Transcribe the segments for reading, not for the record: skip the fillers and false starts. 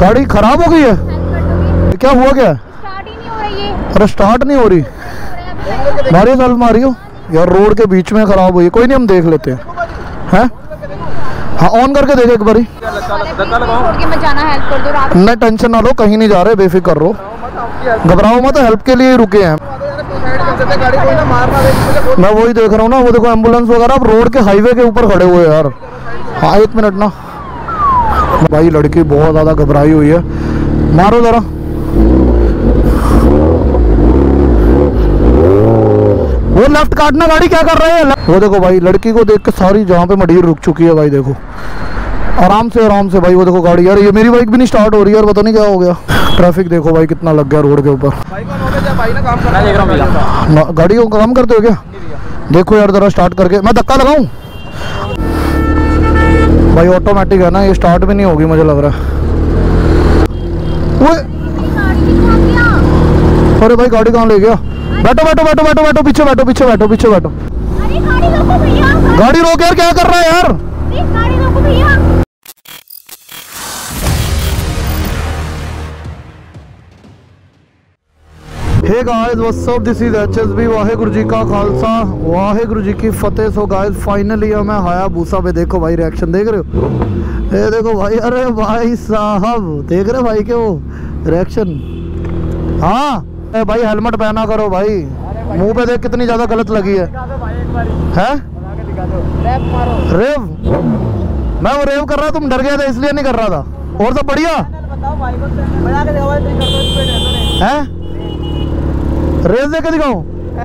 गाड़ी खराब हो गई है? क्या हुआ क्या? स्टार्ट ही नहीं हो रही है। अरे स्टार्ट नहीं हो रही? मारियो सेल्फ मारियो यार, रोड के बीच में खराब हुई है। कोई नहीं, हम देख लेते हैं। हाँ ऑन करके देखे एक बारी। छोड़ के मैं जाना, हेल्प कर दो रात। नहीं टेंशन ना लो, कहीं नहीं जा रहे, बेफिक्र रहो, घबराओ मत, हेल्प के लिए रुके हैं। मैं वही देख रहा हूँ ना, वो देखो एम्बुलेंस वगैरह अब रोड के हाईवे के ऊपर खड़े हुए यार। हाँ एक मिनट ना भाई, लड़की बहुत ज्यादा घबराई हुई है, मारो जरा। वो लेफ्ट काटना, गाड़ी क्या कर रहे हैं? वो देखो भाई, लड़की को देख के सारी जहाँ पे मडीर रुक चुकी है भाई। देखो आराम से भाई, वो देखो गाड़ी यार, ये मेरी बाइक भी नहीं स्टार्ट हो रही है यार, पता नहीं क्या हो गया। ट्रैफिक देखो भाई कितना लग गया रोड के ऊपर। गाड़ी को काम करते हो क्या? देखो यार जरा स्टार्ट करके, मैं धक्का लगाऊं? भाई ऑटोमेटिक है ना, ये स्टार्ट भी नहीं होगी मुझे लग रहा है। अरे भाई गाड़ी कहाँ ले गया? बैठो बैठो बैठो बैठो बैठो, पीछे बैठो पीछे बैठो पीछे बैठो। गाड़ी रोक यार, क्या कर रहा है यार? गाड़ी रोको भैया। Hey guys what's up, this is HSB। Waheguru ji का खालसा वाहेगुरु जी की फतेह। सो गाइस फाइनली मैं हायाबूसा पे, देखो भाई रिएक्शन देख रहे हो, ये देखो भाई, अरे भाई साहब देख रहे भाई के वो रिएक्शन। हाँ भाई हेलमेट पहना करो भाई, मुंह पे देख कितनी ज्यादा गलत लगी है। रेव? मैं वो रेव कर रहा, तुम डर गए थे इसलिए नहीं कर रहा था। और सब बढ़िया है? रेस दे के दिखाऊं?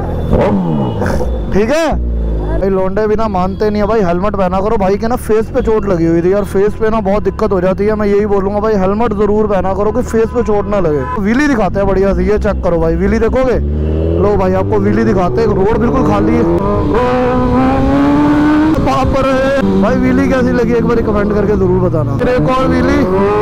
ठीक है भाई, लौंडे भी ना मानते नहीं है भाई, हेलमेट पहना करो भाई के ना फेस पे चोट लगी हुई थी यार, फेस पे ना बहुत दिक्कत हो जाती है। मैं यही बोलूंगा भाई, हेलमेट जरूर पहना करो कि फेस पे चोट ना लगे। व्हीली दिखाते हैं बढ़िया से, ये चेक करो भाई, व्हीली देखोगे? लो भाई आपको व्हीली दिखाते हैं, रोड बिल्कुल खाली है। बाप रे भाई, व्हीली कैसी लगी एक बार कमेंट करके जरूर बताना। एक और व्हीली,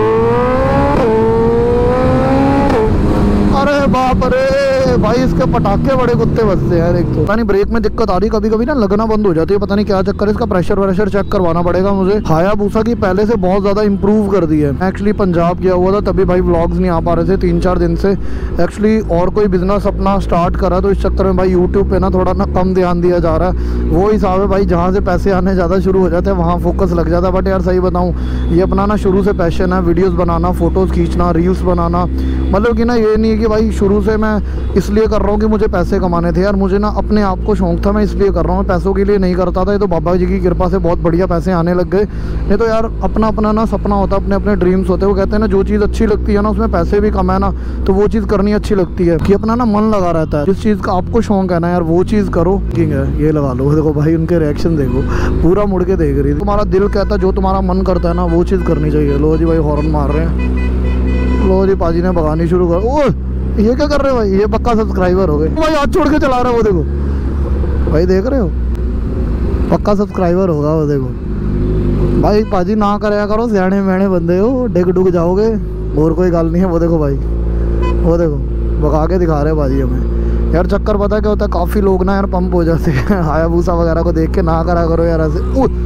अरे बाप रे भाई, इसके पटाखे बड़े कुत्ते बजते हैं यार। एक तो पता नहीं ब्रेक में दिक्कत आ रही, कभी कभी ना लगना बंद हो जाती है, पता नहीं क्या चक्कर है। इसका प्रेशर व्रेशर चेक करवाना पड़ेगा मुझे। हायाबूसा की पहले से बहुत ज्यादा इंप्रूव कर दी है। एक्चुअली पंजाब गया हुआ था, तभी भाई व्लॉग्स नहीं आ पा रहे थे 3-4 दिन से एक्चुअली, और कोई बिजनेस अपना स्टार्ट करा, तो इस चक्कर में भाई यूट्यूब पे ना थोड़ा ना कम ध्यान दिया जा रहा है। वो हिसाब है भाई, जहाँ से पैसे आने ज़्यादा शुरू हो जाते हैं वहाँ फोकस लग जाता है। बट यार सही बताऊँ, ये अपना ना शुरू से पैशन है, वीडियोज़ बनाना, फोटोज़ खींचना, रील्स बनाना। मतलब कि ना ये नहीं है कि भाई शुरू से मैं इसलिए कर रहा हूँ कि मुझे पैसे कमाने थे यार, मुझे ना अपने आप को शौक था, मैं इसलिए कर रहा हूँ, पैसों के लिए नहीं करता था। ये तो बाबा जी की कृपा से बहुत बढ़िया पैसे आने लग गए। नहीं तो यार अपना अपना ना सपना होता है, अपने अपने ड्रीम्स होते हैं। वो कहते हैं ना, जो चीज़ अच्छी लगती है ना उसमें पैसे भी कम है ना, तो वो चीज़ करनी अच्छी लगती है कि अपना ना मन लगा रहता है। जिस चीज़ का आपको शौक है ना यार, वो चीज़ करो। किंग है ये, लगा लो। देखो भाई उनके रिएक्शन देखो, पूरा मुड़ के देख रही है। तुम्हारा दिल कहता है, जो तुम्हारा मन करता है ना वो चीज़ करनी चाहिए। लो जी भाई हॉर्न मार रहे हैं, लो जी पाजी ने भगानी शुरू कर। ओह ये क्या कर रहे हो भाई, ये पक्का सब्सक्राइबर हो गए भाई, हाथ छोड़ के चला रहा है वो देखो भाई, देख रहे हो पक्का सब्सक्राइबर होगा वो देखो भाई। पाजी ना कराया करो, सियाने मैणे बंदे हो, डिग डुग जाओगे, और कोई गल नहीं है। वो देखो भाई, वो देखो भगा के दिखा रहे पाजी हमें यार। चक्कर पता क्या होता है, काफ़ी लोग ना यार पंप हो जाते हैं हायाबूसा वगैरह को देख के। ना करा करो यार ऐसे।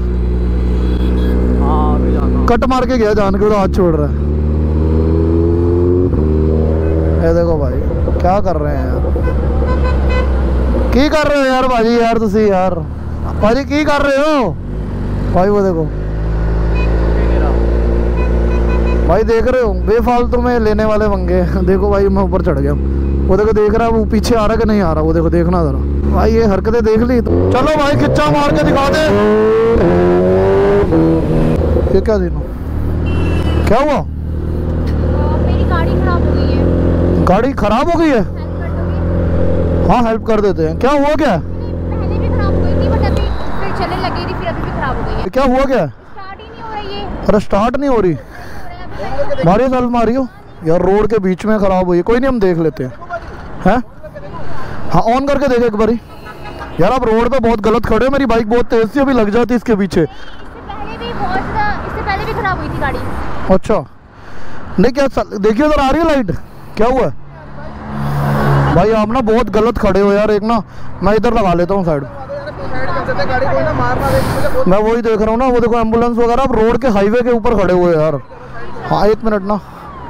कट मार के गया जान के, तो हाथ छोड़ रहा है। ये देखो भाई क्या कर रहे हैं यार, की कर रहे हो यार भाजी यार, तुसी यार भाजी की कर रहे हो भाई? वो देखो भाई, देख रहे हो बेफालतू में लेने वाले मंगे। देखो भाई मैं ऊपर चढ़ गया, वो देखो देख रहा है वो पीछे आ रहा कि नहीं आ रहा, वो देखो देखना जरा भाई, ये हरकतें देख ली तो। चलो भाई खिच्चा मार के दिखा दे। ये क्या देना, क्या हुआ? मेरी गाड़ी खराब हो गई है। गाड़ी खराब हो गई है? हाँ हेल्प कर देते हैं। क्या हुआ क्या? पहले भी खराब हो गई थी, बट अभी फिर चलने लगी थी, फिर अभी भी खराब हो गई है। क्या हुआ क्या? स्टार्ट ही नहीं हो रही है। अरे स्टार्ट नहीं हो रही? मारियो सेल्फ मारियो यार, रोड के बीच में खराब हुई है। कोई नहीं हम देख लेते हैं। हाँ ऑन करके देखे एक बारी यार। आप रोड पे बहुत गलत खड़े हो, मेरी बाइक बहुत तेज थी, अभी लग जाती इसके पीछे। इससे पहले भी खराब हुई थी गाड़ी। अच्छा नहीं क्या, देखिए उधर आ रही है लाइट, क्या हुआ भाई? आप ना बहुत गलत खड़े हो यार। एक ना मैं इधर लगा लेता हूँ साइड। मैं वही देख रहा हूँ ना, वो देखो एम्बुलेंस वगैरह अब रोड के हाईवे के ऊपर खड़े हुए यार। हाँ एक मिनट ना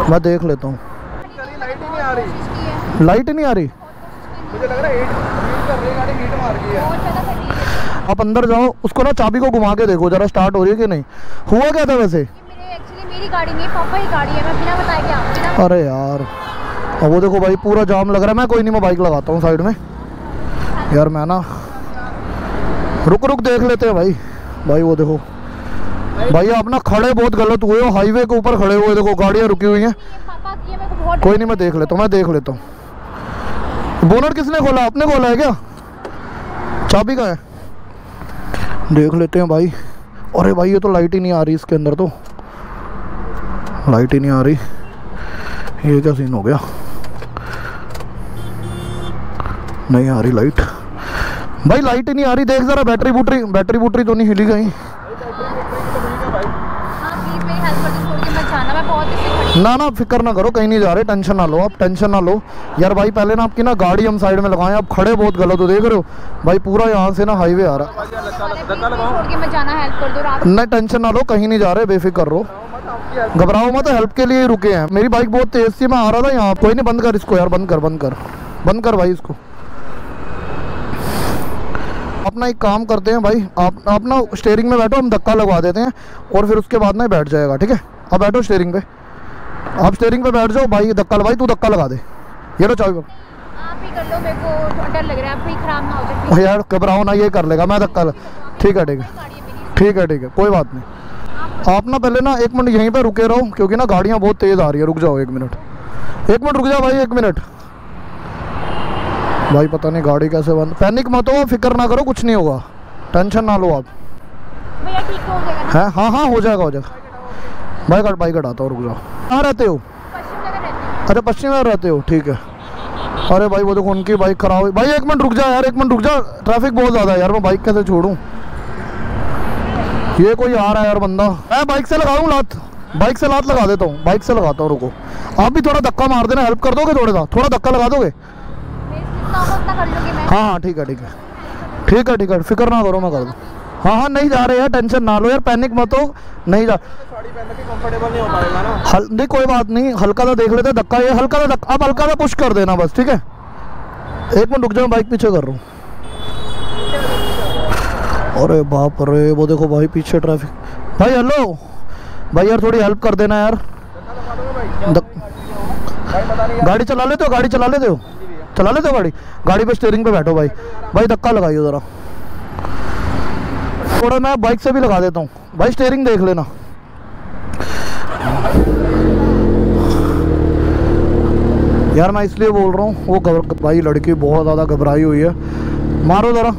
मैं देख लेता हूँ। लाइट ही नहीं आ रही, लाइट ही नहीं आ रही। मुझे लग रहा है हीट कर रही गाड़ी, हीट मार गई है। बहुत ज़्यादा फटी है। आप अंदर जाओ, उसको ना चाबी को घुमा के देखो जरा, स्टार्ट हो रही है कि नहीं। हुआ क्या था वैसे? मेरी गाड़ी नहीं, पापा की गाड़ी है, मैं बिना बताए क्या। अरे यार, अब वो देखो भाई पूरा जाम लग रहा है। मैं कोई नहीं, मैं बाइक लगाता हूँ साइड में यार। मैं ना रुक देख लेते हैं भाई। भाई वो देखो भाई, आप ना खड़े बहुत गलत हुए हो, हाईवे के ऊपर खड़े हुए, देखो गाड़ियाँ रुकी हुई हैं। कोई नहीं, मैं देख लेता हूँ, मैं देख लेता हूँ। बोनट किसने खोला? आपने खोला है क्या? चाबी का है, देख लेते हैं भाई। अरे भाई ये तो लाइट ही नहीं आ रही इसके अंदर, तो लाइट ही नहीं आ रही। ये क्या सीन हो गया? नहीं आ रही लाइट भाई, लाइट ही नहीं आ रही। देख जरा, बैटरी बूटरी तो नहीं हिली गई? ना फिक्र ना करो, कहीं नहीं जा रहे, टेंशन ना लो आप, टेंशन ना लो यार। भाई पहले ना आपकी ना गाड़ी हम साइड में लगाएं, आप खड़े बहुत गलत हो, देख रहे हो भाई पूरा यहाँ से ना हाईवे आ रहा है। नहीं टेंशन ना लो, कहीं नहीं जा रहे, बेफिक्र रहो, घबराओ मत, हेल्प के लिए रुके हैं। मेरी बाइक बहुत तेज थी, मैं आ रहा था यहाँ। कोई नहीं, बंद कर इसको यार, बंद कर भाई इसको। अपना एक काम करते हैं भाई, आप ना स्टीयरिंग में बैठो, हम धक्का लगवा देते हैं और फिर उसके बाद ना बैठ जाएगा, ठीक है? अब बैठो स्टीयरिंग पे, आप स्टीयरिंग पे बैठ जाओ भाई। धक्का भाई, तू धक्का लगा दे। ये लो चाबी। आप ही कर लो, मेरे को डर लग रहा है आप ही खराब ना हो जाए यार। घबराओ ना, ये कर लेगा, मैं धक्का ठीक है, कोई बात नहीं। आप ना पहले ना 1 मिनट यहीं पे रुके रहो, क्योंकि ना गाड़ियाँ बहुत तेज़ आ रही है। रुक जाओ 1 मिनट रुक जाओ भाई, 1 मिनट भाई। पता नहीं गाड़ी कैसे बंद। पैनिक मत हो, फिक्र ना करो, कुछ नहीं होगा, टेंशन ना लो आप। भैया ठीक हो जाएगा है? हाँ हो जाएगा भाई। बाइक हटाता हूँ, रुक जाओ। कहाँ रहते हो? अच्छा पश्चिम में रहते हो, ठीक है। अरे भाई वो देखो उनकी बाइक खराब हुई। भाई 1 मिनट रुक जा यार, 1 मिनट रुक जा, ट्रैफिक बहुत ज़्यादा है यार, मैं बाइक कैसे छोड़ूँ? ये कोई आ रहा है यार बंदा। मैं बाइक से लगाऊँ लात, बाइक से लात लगा देता हूँ, बाइक से लगाता हूँ। रुको, आप भी थोड़ा धक्का मार देना, हेल्प कर दोगे? थोड़ा धक्का लगा दोगे? हाँ ठीक है, फिक्र ना करो, मैं कर दूँ। हाँ नहीं जा रहे यार, टेंशन ना लो यार, पैनिक मत हो, नहीं जा। साड़ी पहनने की कंफर्टेबल नहीं हो पाएगा ना। नहीं कोई बात नहीं, हल्का सा देख लेते धक्का, ये हल्का सा धक्का, आप हल्का सा पुश कर देना बस, ठीक है? 1 मिनट रुक जाओ, बाइक पीछे कर रहा हूँ। अरे बाप रे, वो देखो भाई पीछे ट्रैफिक। भाई हेलो भाई, यार थोड़ी हेल्प कर देना यार। गाड़ी चला लेते हो? गाड़ी पे स्टीयरिंग पे बैठो भाई धक्का लगाइए ज़रा थोड़ा। मैं बाइक से भी लगा देता हूँ भाई, स्टीयरिंग देख लेना। यार मैं इसलिए बोल रहा हूँ, वो भाई लड़की बहुत ज़्यादा घबराई हुई है। मारो ज़रा।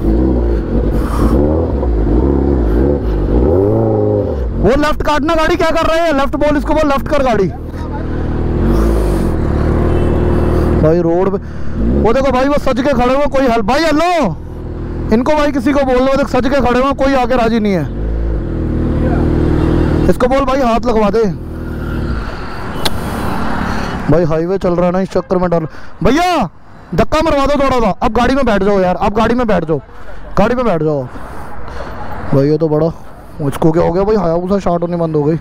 वो लेफ्ट काटना, गाड़ी क्या कर रहे हैं? लेफ्ट बोल इसको, बोल लेफ्ट कर गाड़ी। भाई रोड पे वो देखो भाई, वो सज के खड़े हुए, कोई हेल्प। भाई हेलो, इनको भाई किसी को बोल दो, देख सज के खड़े हुए, कोई आगे राजी नहीं है। इसको बोल भाई हाथ लगवा दे। भाई हाईवे चल रहा है ना, इस चक्कर में डर। भैया धक्का मरवा दो थोड़ा सा। अब गाड़ी में बैठ जाओ यार, आप गाड़ी में बैठ जाओ भाई। ये तो बड़ा मुझको क्या हो गया भाई, हायाबुसा स्टार्ट होने बंद हो गई।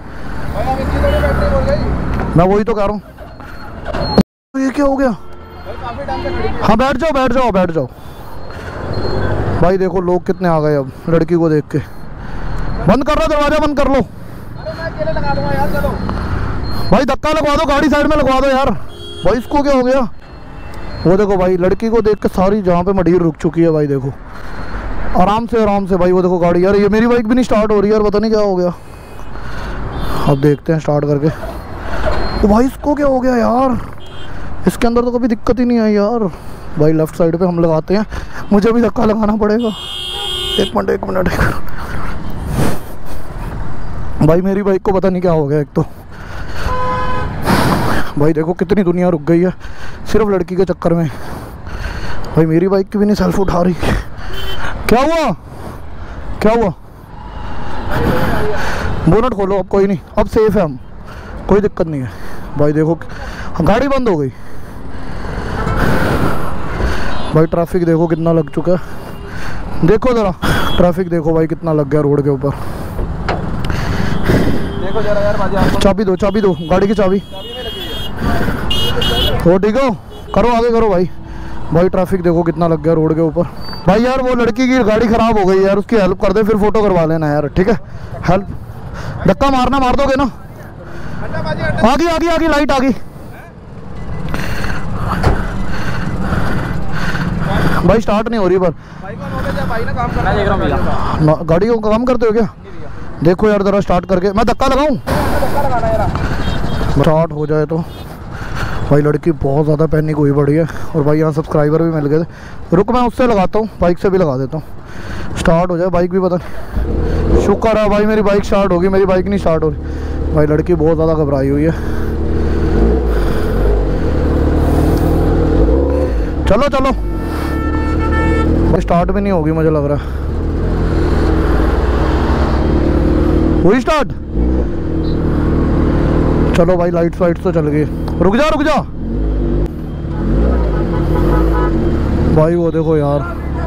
मैं वही तो कह रहा हूँ, ये क्या हो गया? हाँ बैठ जाओ भाई। देखो लोग कितने आ गए अब लड़की को देख के। बंद कर लो दरवाजा, बंद कर लो। अरे मैं अकेले लगा दूंगा यार, चलो भाई धक्का लगवा दो, गाड़ी साइड में लगवा दो यार। भाई इसको क्या हो गया? वो देखो भाई लड़की को देख के सारी जहाँ पे मडीर रुक चुकी है भाई। देखो आराम से भाई, वो देखो गाड़ी। यार ये मेरी बाइक भी नहीं स्टार्ट हो रही यार, पता नहीं क्या हो गया। अब देखते हैं स्टार्ट करके। तो भाई इसको क्या हो गया यार? इसके अंदर तो कभी दिक्कत ही नहीं आई यार। भाई लेफ्ट साइड पे हम लगाते हैं, मुझे भी धक्का लगाना पड़ेगा। एक मिनट भाई मेरी बाइक को पता नहीं क्या हो गया। एक तो भाई देखो कितनी दुनिया रुक गई है सिर्फ लड़की के चक्कर में। भाई मेरी बाइक की भी नहीं सेल्फ उठा रही। क्या हुआ? बोनट खोलो, अब कोई नहीं, अब सेफ है हम, कोई दिक्कत नहीं है। भाई देखो गाड़ी बंद हो गई। भाई ट्रैफिक देखो कितना लग चुका है, देखो ज़रा ट्रैफिक देखो भाई कितना लग गया रोड के ऊपर। देखो जरा यार बाजी आपको चाबी दो गाड़ी की चाबी। चाबी में लगी है। हो ठीक हो, करो आगे करो भाई। भाई ट्रैफिक देखो कितना लग गया रोड के ऊपर। भाई यार वो लड़की की गाड़ी खराब हो गई यार, उसकी हेल्प कर दे, फिर फोटो करवा लेना यार, ठीक है? हेल्प, धक्का मारना, मार दोगे ना? अड्डा बाजी अड्डा। आ गई लाइट आ गई। भाई स्टार्ट नहीं हो रही पर भाई कौन हो गया? भाई ना काम करना देख रहा हूं भैया। गाड़ी को काम करते हो क्या? देखो यार जरा स्टार्ट करके, मैं धक्का लगाऊं? धक्का लगाना यार, स्टार्ट हो जाए तो। भाई लड़की बहुत ज़्यादा पैनिक हुई पड़ी है और भाई यहाँ सब्सक्राइबर भी मिल गए थे। रुक मैं उससे लगाता हूँ, बाइक से भी लगा देता हूँ। स्टार्ट हो जाए, बाइक भी पता नहीं। शुक्र है भाई मेरी बाइक स्टार्ट होगी, मेरी बाइक नहीं स्टार्ट हो रही। भाई लड़की बहुत ज़्यादा घबराई हुई है। चलो चलो, भाई स्टार्ट भी नहीं होगी मुझे लग रहा है। हुई स्टार्ट? चलो भाई लाइट्स वाइट्स तो चल गई। रुक जा भाई, वो देखो यार,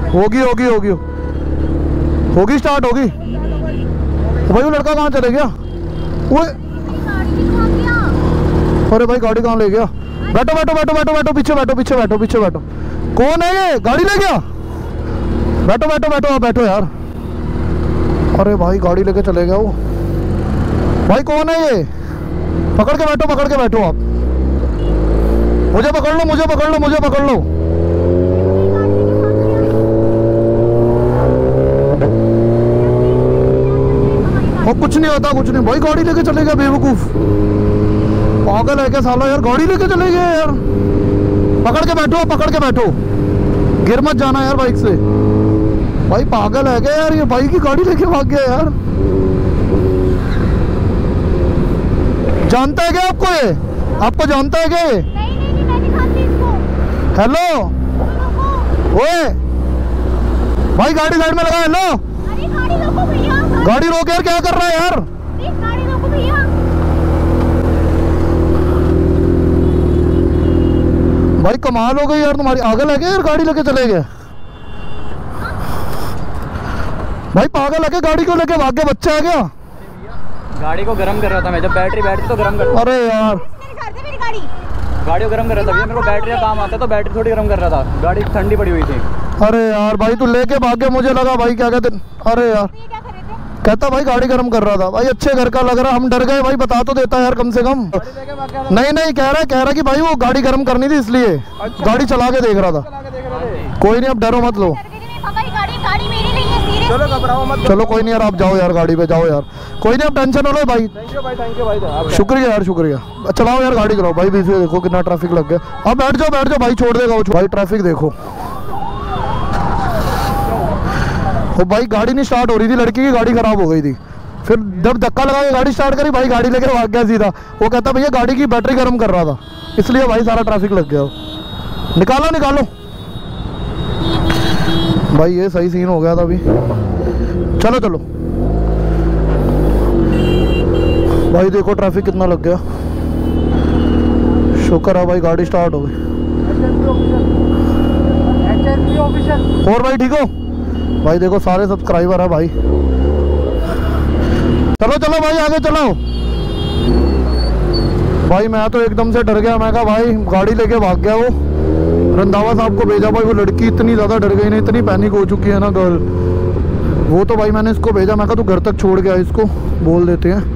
होगी स्टार्ट होगी। तो भाई वो लड़का कहाँ चले गया? वो अरे भाई गाड़ी कहाँ ले गया? बैठो पीछे बैठो। कौन है ये? गाड़ी ले गया? बैठो यार। अरे भाई गाड़ी लेके चले गया वो। भाई कौन है ये? पकड़ के बैठो आप। मुझे पकड़ लो। और कुछ नहीं होता, भाई गाड़ी लेके चले गया बेवकूफ। पागल है क्या साला यार, गाड़ी लेके चले गए यार। पकड़ के बैठो, गिर मत जाना यार बाइक से। भाई पागल है क्या यार, ये बाइक की गाड़ी लेके भाग गया यार। जानता है क्या आपको? ये आपको जानता है क्या ये? नहीं मैं दिखाती इसको। हेलो ओए भाई, गाड़ी साइड में लगा। हेलो, अरे गाड़ी रोको भैया। गाड़ी रोक यार, क्या कर रहा है यार? प्लीज गाड़ी रोको भैया। भाई कमाल हो गई यार तुम्हारी, आगे लगे यार, गाड़ी लेके चले गए। भाई पागल है क्या, गाड़ी को लेके भाग गया? बच्चा है क्या? गाड़ी को गर्म कर रहा था मैं, जब बैटरी बैठती तो गर्म कर। अरे यार मेरी गाड़ी गाड़ी को गर्म कर रहा था भैया, मेरे को बैटरी का काम आता तो बैटरी थोड़ी गर्म कर रहा था, गाड़ी ठंडी पड़ी हुई थी। अरे यार भाई तू लेके भाग गया, मुझे लगा भाई क्या कहते। अरे यार ये क्या कर रहे थे? कहता भाई गाड़ी गर्म कर रहा था। भाई अच्छे घर का लग रहा, हम डर गए भाई, बता तो देता यार कम से कम। नहीं कह रहा कि भाई वो गाड़ी गर्म करनी थी इसलिए गाड़ी चला के देख रहा था। कोई नहीं, अब डरो मत लो। पापा ये गाड़ी मेरी नहीं है, सीरियस। चलो घबराओ मत। चलो कोई नहीं यार, आप जाओ यार, गाड़ी पे जाओ यार। कोई नहीं, अब टेंशन हो लो भाई। थैंक यू भाई। शुक्रिया यार, शुक्रिया। चलाओ यार गाड़ी, चलाओ भाई। बीच में देखो कितना ट्रैफिक लग गया। अब बैठ जाओ भाई, छोड़ देगा वो। भाई ट्रैफिक देखो, वो भाई गाड़ी नहीं स्टार्ट हो रही थी, लड़की की गाड़ी खराब हो गई थी। फिर जब धक्का लगा के गाड़ी स्टार्ट करी, भाई गाड़ी लेके भाग गया सीधा। वो कहता भैया गाड़ी की बैटरी गर्म कर रहा था, इसलिए भाई सारा ट्रैफिक लग गया। निकालो भाई, ये सही सीन हो गया था अभी। चलो भाई, देखो ट्रैफिक कितना लग गया। शुक्र है भाई गाड़ी स्टार्ट हो गई। और भाई ठीक हो भाई? देखो सारे सब्सक्राइबर है भाई। चलो भाई आगे चलो। भाई मैं तो एकदम से डर गया, मैं कहा भाई गाड़ी लेके भाग गया वो। रंधावा साहब को भेजा भाई, वो लड़की इतनी ज़्यादा डर गई ना, इतनी पैनिक हो चुकी है ना गर्ल। वो तो भाई मैंने इसको भेजा, मैं कहा तू घर तक छोड़ के आ, इसको बोल देते हैं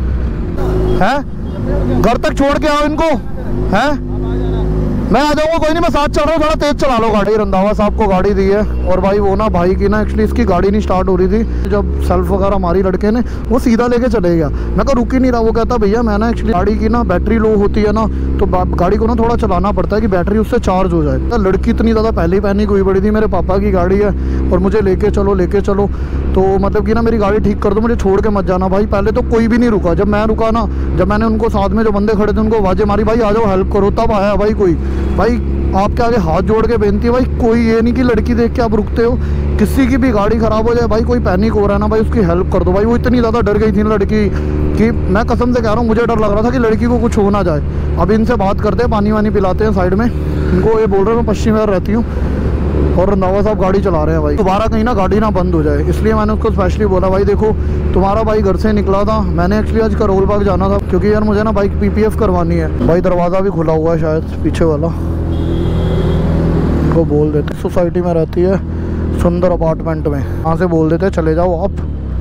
घर तक छोड़ के आओ इनको। हैं मैं आ जाऊंगा, कोई नहीं, मैं साथ चल रहा हूँ, थोड़ा तेज चला लो गाड़ी। रंधावा साहब को गाड़ी दी है। और भाई वो ना भाई की ना एक्चुअली इसकी गाड़ी नहीं स्टार्ट हो रही थी। जब सेल्फ वगैरह मारी लड़के ने, वो सीधा लेके चले गया। मैं कहा रुक ही नहीं रहा। वो कहता भैया मैं ना एक्चुअली गाड़ी की ना बैटरी लो होती है ना, तो गाड़ी को ना थोड़ा चलाना पड़ता है कि बैटरी उससे चार्ज हो जाए। तो लड़की इतनी ज़्यादा पहले ही पैनिक हुई पड़ी थी, मेरे पापा की गाड़ी है और मुझे लेके चलो। तो मतलब कि ना मेरी गाड़ी ठीक कर दो, मुझे छोड़ के मत जाना भाई। पहले तो कोई भी नहीं रुका, जब मैं रुका ना, जब मैंने उनको साथ में जो बंदे खड़े थे उनको आवाज़ें मारी, भाई आ जाओ हेल्प करो, तब आया भाई कोई। भाई आपके आगे हाथ जोड़ के बेनती है भाई, कोई ये नहीं कि लड़की देख के आप रुकते हो। किसी की भी गाड़ी ख़राब हो जाए भाई, कोई पैनिक हो रहा है ना भाई, उसकी हेल्प कर दो भाई। वो इतनी ज़्यादा डर गई थी ना लड़की कि मैं कसम से कह रहा हूँ, मुझे डर लग रहा था कि लड़की को कुछ हो ना जाए। अब इनसे बात करते हैं, पानी वानी पिलाते हैं साइड में इनको। ये बोल रहे हैं मैं पश्चिम में रहती हूँ, और रंधावा साहब गाड़ी चला रहे हैं भाई। दोबारा कहीं ना गाड़ी ना बंद हो जाए, इसलिए मैंने उसको स्पेशली बोला भाई देखो तुम्हारा भाई घर से निकला था, मैंने एक्चुअली आज करोल बाग जाना था क्योंकि यार मुझे ना बाइक PPF करवानी है। भाई दरवाज़ा भी खुला हुआ है शायद पीछे वाला, को बोल देते सोसाइटी में रहती है सुंदर अपार्टमेंट में, यहाँ से बोल देते चले जाओ आप।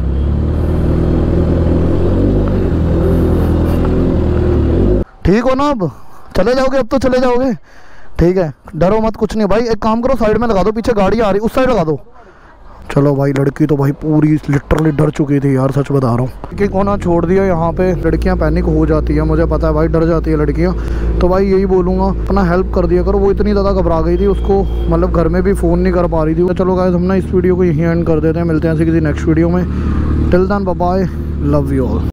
ठीक हो ना, अब चले जाओगे, अब तो चले जाओगे, ठीक है डरो मत, कुछ नहीं भाई। एक काम करो साइड में लगा दो, पीछे गाड़ी आ रही उस साइड लगा दो। चलो भाई, लड़की तो भाई पूरी लिटरली डर चुकी थी यार, सच बता रहा हूँ कि कोना छोड़ दिया यहाँ पे। लड़कियाँ पैनिक हो जाती है, मुझे पता है भाई, डर जाती है लड़कियाँ। तो भाई यही बोलूँगा अपना हेल्प कर दिया करो। वो इतनी ज़्यादा घबरा गई थी, उसको मतलब घर में भी फ़ोन नहीं कर पा रही थी। तो चलो गाइस, हम ना इस वीडियो को यहीं एंड कर देते हैं, मिलते हैं ऐसे किसी नेक्स्ट वीडियो में। Till then bye bye, love you all.